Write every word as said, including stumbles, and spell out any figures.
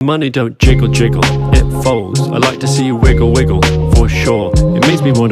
Money don't jiggle jiggle, it folds. I like to see you wiggle wiggle, for sure. It makes me wanna